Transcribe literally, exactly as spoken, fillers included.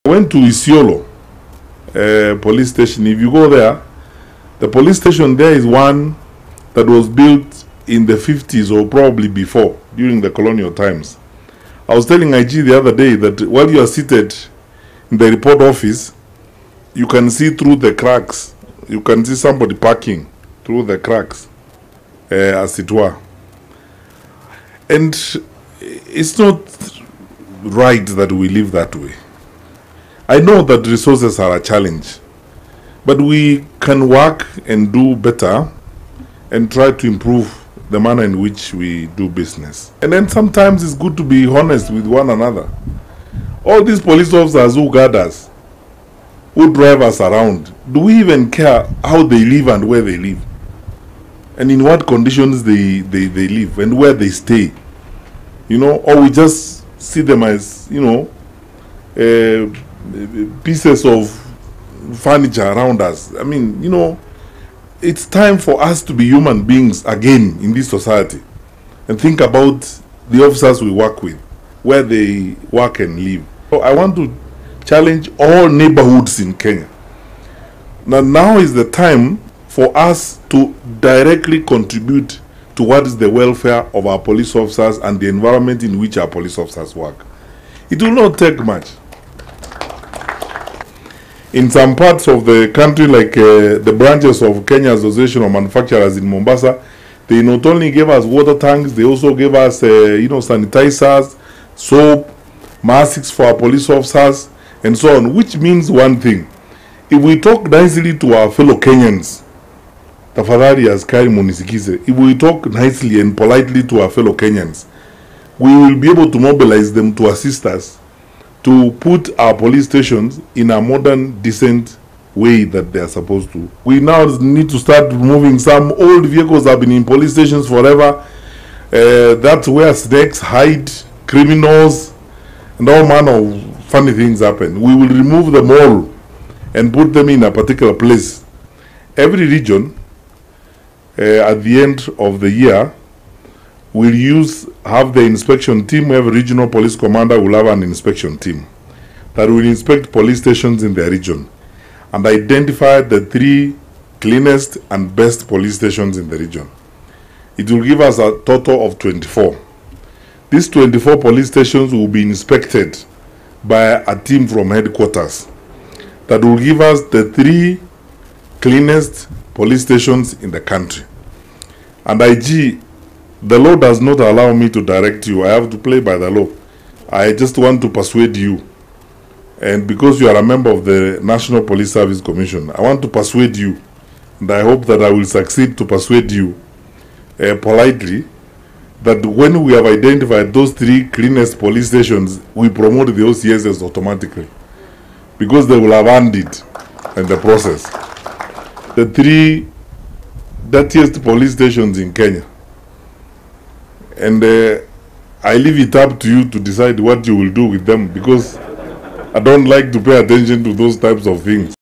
I went to Isiolo uh, police station. If you go there, the police station there is one that was built in the fifties or probably before, during the colonial times. I was telling I G the other day that while you are seated in the report office, you can see through the cracks. You can see somebody parking through the cracks, uh, as it were. And it's not right that we live that way. I know that resources are a challenge, but we can work and do better and try to improve the manner in which we do business. And then sometimes it's good to be honest with one another. All these police officers who guard us, who drive us around, do we even care how they live and where they live? And in what conditions they, they, they live and where they stay? You know, or we just see them as, you know, uh, pieces of furniture around us. I mean, you know, it's time for us to be human beings again in this society and think about the officers we work with, where they work and live. So I want to challenge all neighborhoods in Kenya. Now, now is the time for us to directly contribute towards the welfare of our police officers and the environment in which our police officers work. It will not take much. In some parts of the country, like uh, the branches of Kenya Association of Manufacturers in Mombasa, they not only gave us water tanks, they also gave us, uh, you know, sanitizers, soap, masks for our police officers, and so on, which means one thing. If we talk nicely to our fellow Kenyans, tafadhali askari munisikize, if we talk nicely and politely to our fellow Kenyans, we will be able to mobilize them to assist us to put our police stations in a modern, decent way that they are supposed to. We now need to start removing some old vehicles that have been in police stations forever. Uh, that's where snakes hide, criminals, and all manner of funny things happen. We will remove them all and put them in a particular place. Every region, uh, at the end of the year, will use, have the inspection team. Every regional police commander will have an inspection team that will inspect police stations in their region and identify the three cleanest and best police stations in the region. It will give us a total of twenty-four. These twenty-four police stations will be inspected by a team from headquarters that will give us the three cleanest police stations in the country. And I G, the law does not allow me to direct you. I have to play by the law. I just want to persuade you. And because you are a member of the National Police Service Commission, I want to persuade you. And I hope that I will succeed to persuade you uh, politely that when we have identified those three cleanest police stations, we promote the O C Ss automatically. Because they will have earned it in the process. The three dirtiest police stations in Kenya. And uh, I leave it up to you to decide what you will do with them, because I don't like to pay attention to those types of things.